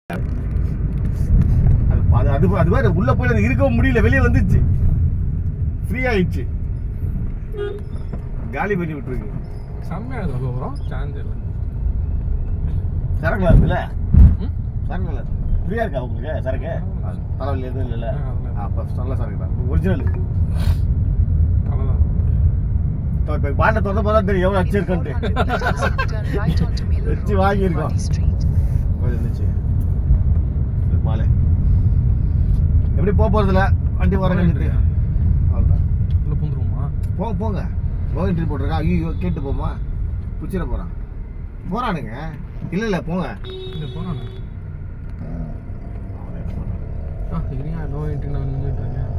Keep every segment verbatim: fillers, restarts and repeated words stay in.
அது அது அது மாதிரி உள்ள போய் அது இருக்கவும் முடியல, வெளியே வந்துச்சு, ஃப்ரீ ஆயிடுச்சு, காலி பண்ணி விட்டுருக்கு. செம்மையா இருக்கு ப்ரோ. சான்ஸ் இல்ல. சரக்குல இருக்குல்ல, சரக்குல ஃப்ரீயா இருக்கா உங்களுக்கு? சரக்கு தலைவலி எதுவும் இல்லைல்ல? அப்போ நல்ல சரக்கு தான், ஒரிஜினல். இப்போ பாட்டில் திறந்து பார்த்தா தெரியும் எவ்வளோ அச்சு இருக்குன்ட்டு. வச்சு வாங்கியிருக்கோம் இருந்துச்சு. மாலை எப்படி போக போகிறதில்ல, வண்டி வர கண்டிட்டு அவ்வளோதான். உள்ள பூந்துருவோமா? போங்க போங்க, ரோஹின் ட்ரீ போட்டிருக்கா. ஐயோ கேட்டு போமா, பிடிச்சிட போகிறான். போகிறானுங்க. இல்லை இல்லை போங்க. இல்லை போனானு ஆ சரியா நோ என்ட்ரி நான் நின்றுட்டு இருக்கேன்.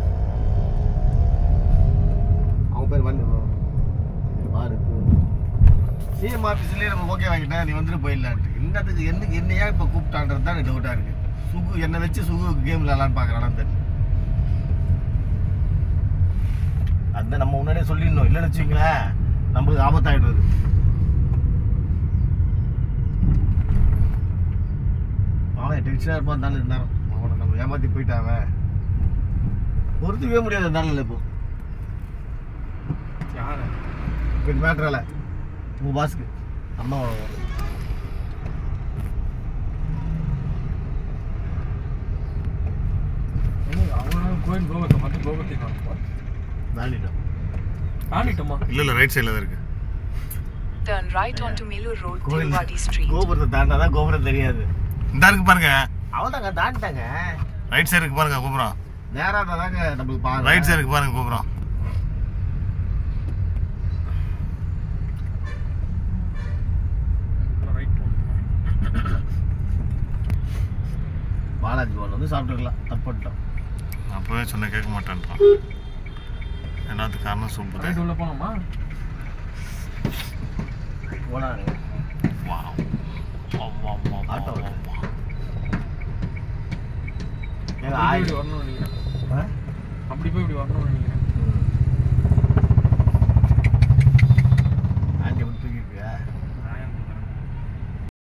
அவன் பேர் வந்து பாரு சிஎம் ஆஃபீஸ்லேயே நம்ம ஓகே வாங்கிட்டேன், நீ வந்துட்டு போயிடலான்ட்டு. இன்னத்துக்கு என்ன என்னையா இப்போ கூப்பிட்டான்றது தான் எனக்கு டவுட்டாக இருக்குது. சுகு என்னை வச்சு சுகு கேம் விளாட்லான்னு பார்க்குறான்னு தெரியல. அதுதான் நம்ம முன்னாடியே சொல்லிடணும், இல்லைன்னு வச்சுங்களேன் நம்மளுக்கு ஆபத்தாயிடுவது. அவன் டென்ஷனாக இருப்பான் இருந்தாலும் இருந்தாலும் அவனை நம்ம ஏமாற்றி போயிட்டான். பொறுத்துக்கவே முடியாது இருந்தாலும் இல்லை. இப்போ யார் இப்போ மேட்ரால உங்கள் பாஸ்க்கு அம்மா அவனால கோயில் கோபத்தை மட்டும் கோபத்தை காணும். தாண்டிட்டோம். தாண்டிட்டோமா? இல்ல இல்ல ரைட் சைடுல தான் இருக்கு. Turn right onto Melur Road, Tiruvati Street. கோபுரத்தை தாண்டாதான் கோபுரம் தெரியாது. இந்த இருக்கு பாருங்க, அவ்வளோதாங்க தாண்டிட்டாங்க. ரைட் சைடு இருக்கு பாருங்க கோபுரம். நேராக தாங்க நம்மளுக்கு பாருங்க. ரைட் சைடு இருக்கு பாருங்க கோபுரம். பாலாஜி பவன் வந்து சாப்பிட்டுருக்கலாம், தப்பிட்டோம். அப்பவே சொன்ன கேட்க மாட்டேன்ட்டான். என்னத்துக்கு காரணம் சூப்பர். ரைட் உள்ள போனோமா? போனாங்க. Wow wow wow auto wow. ஏங்க அப்படி ஆய் போய் வரணும்னு நினைக்கிறேன். அப்படி போய் இப்படி வரணும்னு நினைக்கிறேன்.